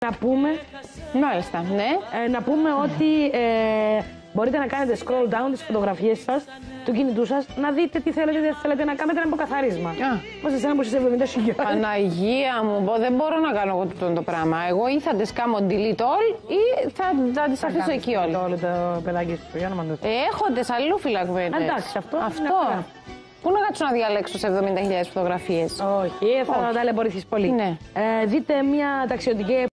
να πούμε. Μάλιστα, ναι. Να πούμε ότι μπορείτε να κάνετε scroll down τις φωτογραφίες σας, του κινητού σας, να δείτε τι θέλετε, δεν θέλετε να κάνετε ένα αποκαθαρίσμα. Πώς εσένα που είσαι 70 χιλιάδες. Παναγία μου, δεν μπορώ να κάνω εγώ τούτο το πράγμα. Εγώ ή θα τις κάνω delete all ή θα τις αφήσω εκεί όλοι. Όλο το παιδάκι σου, για να μ' Έχω τις αλληλούφυλακβέντες. Εντάξει, αυτό. Πού να κάτσω να διαλέξω σε 70.000 φωτογραφίες. Όχι, θα ταλαιπωρηθείς πολύ. Ναι. Δείτε μια ταξιδιωτική